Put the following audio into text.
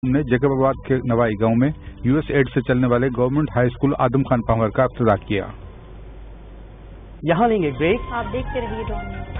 ने जैकबाबाद के नवाई गांव में यूएसएड से चलने वाले government high school Adam Khan पावर का इफ्तिताह किया। यहाँ लेंगे ब्रेक। आप देखते रहिए डॉन न्यूज़।